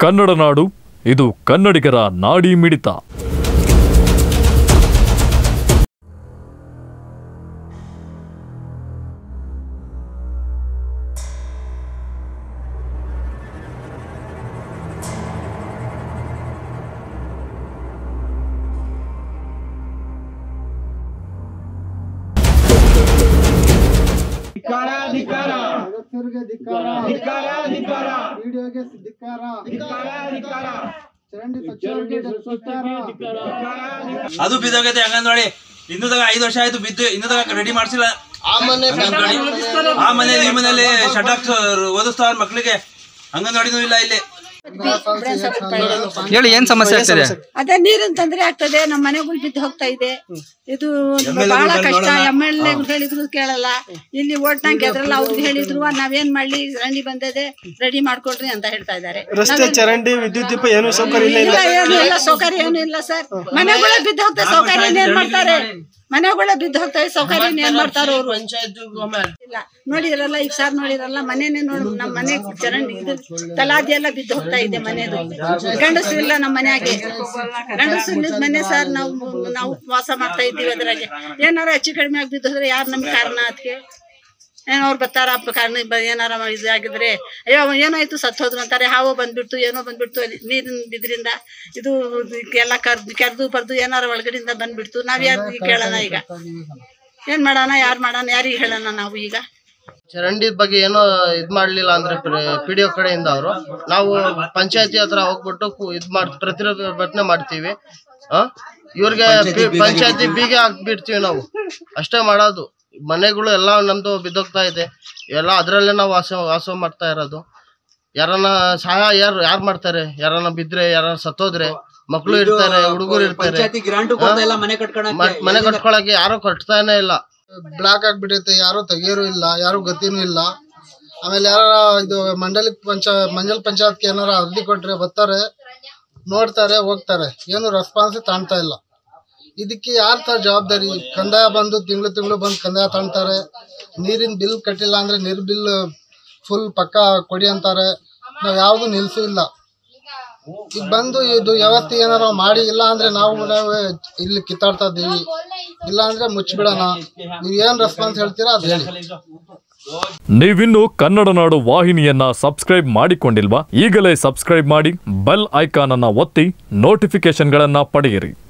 ಕನ್ನಡ ನಾಡು, ಇದು ಕನ್ನಡಿಗರ ನಾಡಿ ಮಿಡಿತ. ಅದು ಬಿದ್ದೋಗೈತೆ ಅಂಗನವಾಡಿ. ಇನ್ನೂದಾಗ 5 ವರ್ಷ ಆಯ್ತು ಬಿದ್ದು, ಇನ್ನೂದಾಗ ರೆಡಿ ಮಾಡ್ಸಿಲ್ಲ. ಆ ಮನೇಲಿ ಈ ಮನೇಲಿ ಶಟಾಕ್ ಓದಿಸ್ತಾರ ಮಕ್ಳಿಗೆ. ಅಂಗನವಾಡಿನೂ ಇಲ್ಲ ಇಲ್ಲಿ. ಹೇಳಿ, ಏನ್ ಸಮಸ್ಯೆ ಆಗ್ತದೆ? ಅದೇ ನೀರಿನ ತೊಂದರೆ ಆಗ್ತದೆ. ನಮ್ಮ ಮನೆಗಳು ಬಿದ್ದು ಹೋಗ್ತಾ ಇದೆ. ಇದು ಬಹಳ ಕಷ್ಟ. MLA ಹೇಳಿದ್ರು ಕೇಳಲ್ಲ. ಇಲ್ಲಿ ಓಟ್ನಾಗ ಗೆದ್ರಲ್ಲ, ಅವ್ರಿಗೆ ಹೇಳಿದ್ರು ನಾವೇನ್ ಮಾಡ್ಲಿ, ಚರಂಡಿ ಬಂದಿದೆ ರೆಡಿ ಮಾಡ್ಕೊಡ್ರಿ ಅಂತ ಹೇಳ್ತಾ ಇದಾರೆ. ರಸ್ತೆ, ಚರಂಡಿ, ವಿದ್ಯುತ್ ದೀಪ ಏನು ಸೌಕರ್ಯ ಇಲ್ಲ. ಏನು ಇಲ್ಲ, ಸೌಕರ್ಯ ಏನು ಇಲ್ಲ ಸರ್. ಮನೆಗಳೇ ಬಿದ್ದು ಹೋಗ್ತದೆ, ಸೌಕರ್ಯ ಏನ್ ಮಾಡ್ತಾರೆ? ಮನೆಗಳೇ ಬಿದ್ದು ಹೋಗ್ತವೆ, ಸೌಕರ್ಯ ಏನ್ ಮಾಡ್ತಾರ ಅವರು? ಇಲ್ಲ ನೋಡಿರಲ್ಲ ಈಗ ಸರ್, ನೋಡಿರಲ್ಲ ಮನೇನೆ ನೋಡಿ. ನಮ್ಮ ಮನೆ ಚರಂಡಿ ಇದು ತಲಾದಿ ಎಲ್ಲ ಬಿದ್ದು ಹೋಗ್ತಾ ಇದೆ. ಮನೆದು ಗಂಡಸರು ಇಲ್ಲ ನಮ್ಮ ಮನೆಯಾಗೆ. ಗಂಡಸರು ಮನೆ ಸರ್, ನಾವು ವಾಸ ಮಾಡ್ತಾ ಇದ್ದೀವಿ. ಅದ್ರಾಗೆ ಏನಾರ ಹೆಚ್ಚು ಕಡಿಮೆ ಆಗಿ ಬಿದ್ದು ಹೋದ್ರೆ ಯಾರು ನಮ್ಗೆ ಕಾರಣ? ಅದಕ್ಕೆ ಏನೋ ಅವ್ರು ಬರ್ತಾರ ಕಾರಣ. ಏನಾರ ಇದಾಗಿದ್ರೆ ಅಯ್ಯೋ ಏನಾಯ್ತು ಸತ್ತು ಹೋದ್ರು ಅಂತಾರೆ. ಹಾವು ಬಂದ್ಬಿಡ್ತು, ಏನೋ ಬಂದ್ಬಿಡ್ತು, ನೀರಿನ ಬಿದ್ರಿಂದ ಇದು ಎಲ್ಲ ಕೆರೆದು ಬರ್ದು ಏನಾರ ಒಳಗಡೆಯಿಂದ ಬಂದ್ಬಿಡ್ತು. ನಾವ್ ಯಾರಿಗೆ ಕೇಳೋಣ? ಈಗ ಏನ್ ಮಾಡೋಣ? ಯಾರು ಮಾಡೋಣ? ಯಾರಿಗೆ ಹೇಳೋಣ ನಾವು? ಈಗ ಚರಂಡಿ ಬಗ್ಗೆ ಏನೋ ಇದ್ ಮಾಡ್ಲಿಲ್ಲ ಅಂದ್ರೆ PDO ಕಡೆಯಿಂದ ಅವರು, ನಾವು ಪಂಚಾಯತಿ ಹತ್ರ ಹೋಗ್ಬಿಟ್ಟು ಪ್ರತಿಭಟನೆ ಮಾಡ್ತೀವಿ. ಇವ್ರಿಗೆ ಪಂಚಾಯತಿ ಬೀಗ ಹಾಕ್ಬಿಡ್ತೀವಿ ನಾವು. ಅಷ್ಟೇ ಮಾಡೋದು. ಮನೆಗಳು ಎಲ್ಲ ನಮ್ದು ಬಿದ್ದೋಗ್ತಾ ಇದೆ. ಎಲ್ಲ ಅದ್ರಲ್ಲೇ ನಾವು ವಾಸ ಮಾಡ್ತಾ ಇರೋದು. ಯಾರನ್ನ ಸಹಾಯ ಯಾರು ಮಾಡ್ತಾರೆ? ಯಾರನ್ನ ಬಿದ್ರೆ, ಯಾರನ್ನ ಸತ್ತೋದ್ರೆ, ಮಕ್ಳು ಇರ್ತಾರೆ, ಹುಡುಗರು ಇರ್ತಾರೆ. ಮನೆ ಕಟ್ಕೊಳಕ್ಕೆ ಯಾರು ಕಟ್ತಾನೆ ಇಲ್ಲ. ಬ್ಲಾಕ್ ಆಗ್ಬಿಟ್ಟೈತೆ. ಯಾರು ತೆಗಿಯೋರು ಇಲ್ಲ, ಯಾರು ಗತಿನೂ ಇಲ್ಲ. ಆಮೇಲೆ ಯಾರ ಇದು ಮಂಡಲ ಪಂಚಾಯತ್ಗೆ ಏನಾರ ಅರ್ಜಿ ಕೊಟ್ರೆ ಬರ್ತಾರೆ, ನೋಡ್ತಾರೆ, ಹೋಗ್ತಾರೆ. ಏನು ರೆಸ್ಪಾನ್ಸ್ ತಾಣ್ತಾ ಇಲ್ಲ. ಇದಕ್ಕೆ ಯಾರ ತರ ಜವಾಬ್ದಾರಿ? ಕಂದಾಯ ಬಂದು ತಿಂಗಳು ಬಂದು ಕಂದಾಯ ತಾಣ್ತಾರೆ. ನೀರಿನ ಬಿಲ್ ಕಟ್ಟಿಲ್ಲ ಅಂದ್ರೆ ನೀರ್ ಬಿಲ್ ಫುಲ್ ಪಕ್ಕ ಕೊಡಿ ಅಂತಾರೆ. ನಾವ್ ಯಾವ್ದು ನಿಲ್ಸೂ ಇಲ್ಲ. ಈಗ ಬಂದು ಇದು ವ್ಯವಸ್ಥೆ ಏನಾರ ಮಾಡಿ, ಇಲ್ಲ ಅಂದ್ರೆ ನಾವು ಇಲ್ಲಿ ಕಿತ್ತಾಡ್ತಾ ಇದ್ದೀವಿ. ಇಲ್ಲ ಅಂದ್ರೆ ಮುಚ್ಚಿಬಿಡೋಣ. ನೀವ್ ಏನ್ ರೆಸ್ಪಾನ್ಸ್ ಹೇಳ್ತೀರಾ ಅದು ಹೇಳಿ. ನೀವಿನ್ನು ಕನ್ನಡ ನಾಡು ವಾಹಿನಿಯನ್ನ ಸಬ್ಸ್ಕ್ರೈಬ್ ಮಾಡಿಕೊಂಡಿಲ್ವಾ? ಈಗಲೇ ಸಬ್ಸ್ಕ್ರೈಬ್ ಮಾಡಿ, ಬೆಲ್ ಐಕಾನ್ ಅನ್ನ ಒತ್ತಿ ನೋಟಿಫಿಕೇಶನ್ಗಳನ್ನ ಪಡೆಯಿರಿ.